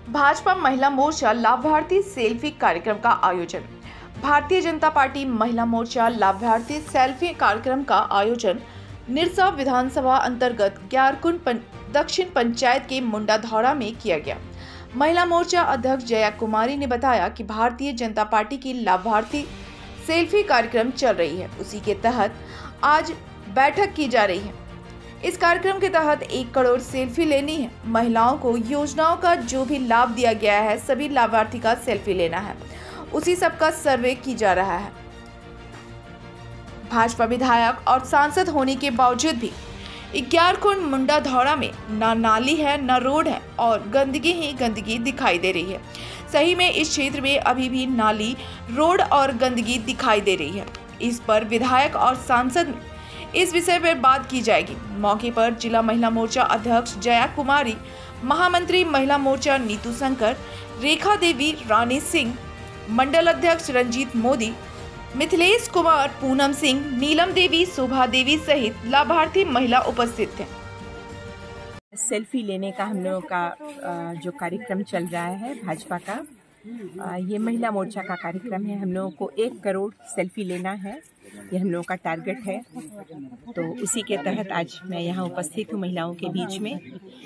भाजपा महिला मोर्चा लाभार्थी सेल्फी कार्यक्रम का आयोजन। भारतीय जनता पार्टी महिला मोर्चा लाभार्थी सेल्फी कार्यक्रम का आयोजन निरसा विधानसभा अंतर्गत ग्यारकुंड दक्षिण पंचायत के मुंडाधौरा में किया गया। महिला मोर्चा अध्यक्ष जया कुमारी ने बताया कि भारतीय जनता पार्टी की लाभार्थी सेल्फी कार्यक्रम चल रही है, उसी के तहत आज बैठक की जा रही है। इस कार्यक्रम के तहत 1 करोड़ सेल्फी लेनी है। महिलाओं को योजनाओं का जो भी लाभ दिया गया है, सभी लाभार्थी का सेल्फी लेना है, उसी सबका सर्वे की जा रहा है। भाजपा विधायक और सांसद होने के बावजूद भी ग्यारकुंड मुंडाधौरा में न नाली है, न रोड है और गंदगी ही गंदगी दिखाई दे रही है। सही में इस क्षेत्र में अभी भी नाली, रोड और गंदगी दिखाई दे रही है। इस पर विधायक और सांसद इस विषय पर बात की जाएगी। मौके पर जिला महिला मोर्चा अध्यक्ष जया कुमारी, महामंत्री महिला मोर्चा नीतू शंकर, रेखा देवी, रानी सिंह, मंडल अध्यक्ष रंजीत मोदी, मिथिलेश कुमार, पूनम सिंह, नीलम देवी, शोभा देवी सहित लाभार्थी महिला उपस्थित थे। सेल्फी लेने का हम लोगों का जो कार्यक्रम चल रहा है भाजपा का, ये महिला मोर्चा का कार्यक्रम है। हम लोगों को 1 करोड़ सेल्फी लेना है, ये हम लोगों का टारगेट है। तो उसी के तहत आज मैं यहाँ उपस्थित हूँ महिलाओं के बीच में,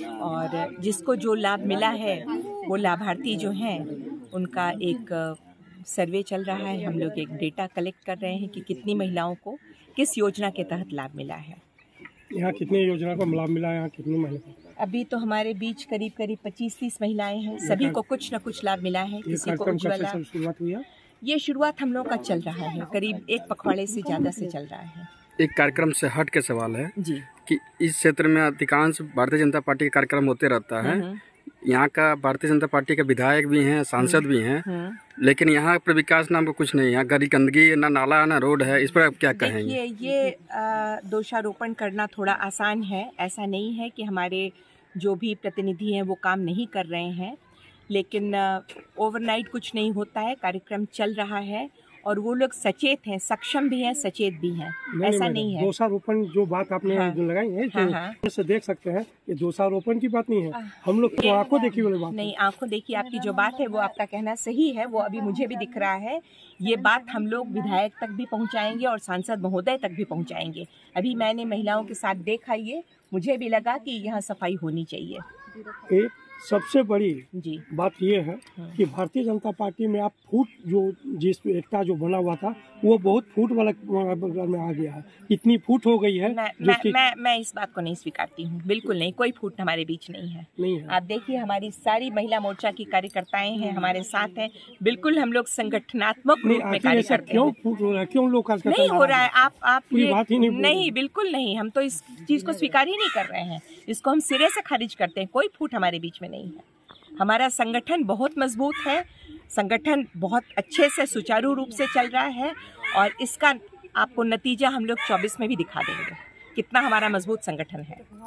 और जिसको जो लाभ मिला है वो लाभार्थी जो हैं उनका एक सर्वे चल रहा है। हम लोग एक डेटा कलेक्ट कर रहे हैं कि कितनी महिलाओं को किस योजना के तहत लाभ मिला है। यहाँ कितनी योजना को लाभ मिला है, यहाँ कितनी महिला? अभी तो हमारे बीच करीब 25-30 महिलाएं हैं, सभी को कुछ न कुछ लाभ मिला है। किसी को उज्ज्वला, शुरुआत हुई है? ये शुरुआत हम लोग का चल रहा है, करीब 1 पखवाड़े से ज़्यादा से चल रहा है। एक कार्यक्रम से हट के सवाल है जी कि इस क्षेत्र में अधिकांश भारतीय जनता पार्टी के कार्यक्रम होते रहता है। यहाँ का भारतीय जनता पार्टी के विधायक भी हैं, सांसद भी हैं, लेकिन यहाँ पर विकास नाम का कुछ नहीं है। यहाँ गंदगी, ना नाला, ना रोड है। इस पर आप क्या कहेंगे? ये दोषारोपण करना थोड़ा आसान है। ऐसा नहीं है कि हमारे जो भी प्रतिनिधि हैं वो काम नहीं कर रहे हैं, लेकिन ओवरनाइट कुछ नहीं होता है। कार्यक्रम चल रहा है और वो लोग सचेत हैं, सक्षम भी हैं, सचेत भी हैं। ऐसा नहीं है। दोषारोपण जो बात आपने जो लगाई है, तो से देख सकते हैं ये दोषारोपण की बात नहीं है। हम लोग तो आंखों देखी वाली बात नहीं। आंखों देखी आपकी जो बात है वो आपका कहना सही है, वो अभी मुझे भी दिख रहा है। ये बात हम लोग विधायक तक भी पहुंचाएंगे और सांसद महोदय तक भी पहुंचाएंगे। अभी मैंने महिलाओं के साथ देखा, ये मुझे भी लगा कि यहाँ सफाई होनी चाहिए। एक सबसे बड़ी बात यह है कि भारतीय जनता पार्टी में आप फूट जो जिस एकता जो बना हुआ था वो बहुत फूट वाला में आ गया है। इतनी फूट हो गई है। मैं इस बात को नहीं स्वीकारती हूँ, बिल्कुल नहीं। कोई फूट हमारे बीच नहीं है। आप देखिए हमारी सारी महिला मोर्चा की कार्यकर्ताएं हैं, हमारे साथ हैं। बिल्कुल हम लोग संगठनात्मक रूप में कार्य करते हैं। क्यों लोग नहीं हो रहा है? आप नहीं, बिल्कुल नहीं। हम तो इस चीज को स्वीकार ही नहीं कर रहे हैं। इसको हम सिरे से खारिज करते हैं। कोई फूट हमारे बीच में नहीं है। हमारा संगठन बहुत मजबूत है, संगठन बहुत अच्छे से सुचारू रूप से चल रहा है, और इसका आपको नतीजा हम लोग 24 में भी दिखा देंगे कितना हमारा मजबूत संगठन है।